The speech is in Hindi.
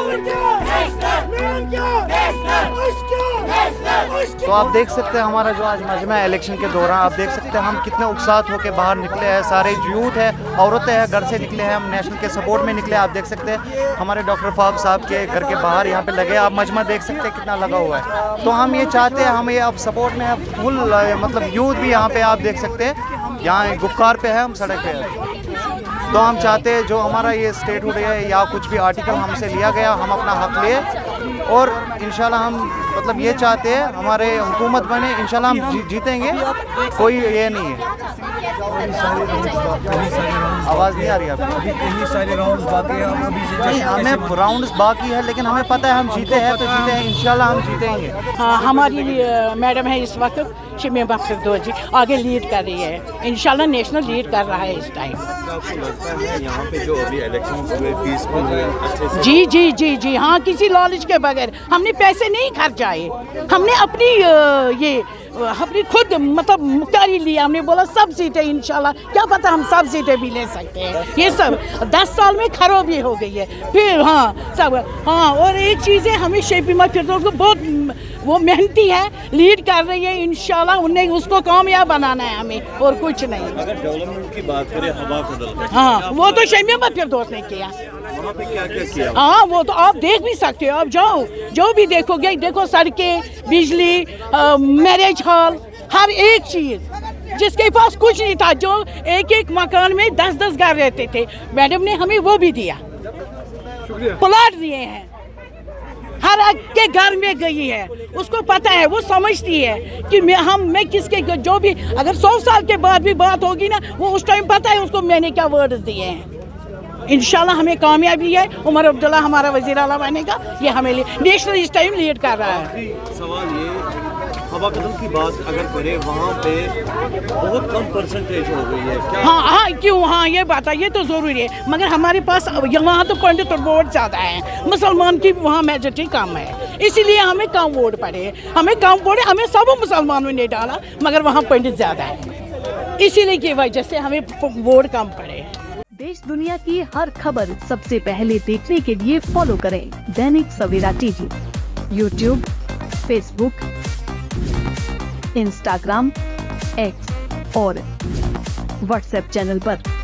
तो आप देख सकते हैं हमारा जो आज मजमा है इलेक्शन के दौरान, आप देख सकते हैं हम कितने उत्साहित होकर बाहर निकले हैं। सारे यूथ है, औरतें हैं, घर से निकले हैं, हम नेशनल के सपोर्ट में निकले। आप देख सकते हैं हमारे डॉक्टर फारूक साहब के घर के बाहर यहाँ पे लगे, आप मजमा देख सकते हैं कितना लगा हुआ है। तो हम ये चाहते हैं, हम ये अब सपोर्ट में अब फुल मतलब यूथ भी यहाँ पे आप देख सकते हैं, यहाँ गुफ्कार पे है, हम सड़क पे है। तो हम चाहते हैं जो हमारा ये स्टेटहुड है या कुछ भी आर्टिकल हमसे लिया गया, हम अपना हक लिए और इंशाल्लाह हम मतलब ये चाहते हैं हमारे हुकूमत बने, इंशाल्लाह हम जीतेंगे। कोई ये नहीं है। आवाज़ नहीं आ रही आपको? अभी कई सारे राउंड्स बाकी हैं, हम अभी नहीं, हमें राउंड्स बाकी है, लेकिन हमें पता है हम जीते हैं तो जीते हैं, इंशाल्लाह हम जीतेंगे। हाँ, हमारी मैडम है इस वक्त शिमी बख्तर जी, आगे लीड कर रही है, इंशाल्लाह नेशनल लीड कर रहा है इस टाइम। आपको लगता है यहाँ पे जो अभी इलेक्शन हुए पीसफुल हुए अच्छे से? जी जी जी जी हाँ, किसी लालच के बगैर हमने पैसे नहीं खर्चाए, हमने अपनी खुद मतलब मुख्तारी लिया। हमने बोला सब सीटें इंशाल्लाह, क्या पता हम सब सीटें भी ले सकते हैं। ये सब 10 साल में खराबी हो गई है। फिर हाँ सब हाँ, और एक चीज़ है, हमें शेफीमा फिरदौस को बहुत वो मेहनती है, लीड कर रही है, इंशाल्लाह उन्हें उसको कामयाब बनाना है हमें, और कुछ नहीं। अगर डेवलपमेंट की बात करें हवा बदल, हाँ वो तो शेफीमा फिरदौस ने किया। वहाँ पे क्या क्या किया? हाँ वो तो आप देख भी सकते हो, आप जाओ जो भी देखोगे, देखो सड़कें, बिजली, मैरिज हॉल, हर एक चीज़। जिसके पास कुछ नहीं था, जो एक एक मकान में 10-10 घर रहते थे, मैडम ने हमें वो भी दिया, प्लाट दिए हैं, हर एक के घर में गई है। उसको पता है, वो समझती है कि मैं किसके जो भी अगर 100 साल के बाद भी बात होगी ना, वो उस टाइम पता है उसको मैंने क्या वर्ड्स दिए हैं। इंशाल्लाह हमें कामयाबी है। उमर अब्दुल्ला हमारा वज़ीर आला बनेगा, ये हमें नेशनल इस टाइम लीड कर रहा है। सवाल ये, हवा कदम की बात अगर करें, वहाँ पे बहुत कम परसेंटेज हो गई है क्या? हाँ हाँ, क्यों? हाँ ये बात है, ये तो ज़रूरी है, मगर हमारे पास वहाँ तो पंडित और वोट ज़्यादा है, मुसलमान की वहाँ मेजॉरिटी कम है, इसीलिए हमें कम वोट पड़े। हमें सब मुसलमानों ने डाला, मगर वहाँ पंडित ज़्यादा है, इसीलिए की वजह से हमें वोट कम पड़े। देश दुनिया की हर खबर सबसे पहले देखने के लिए फॉलो करें Dainik Savera TV, YouTube, Facebook, Instagram, X और व्हाट्सएप चैनल पर।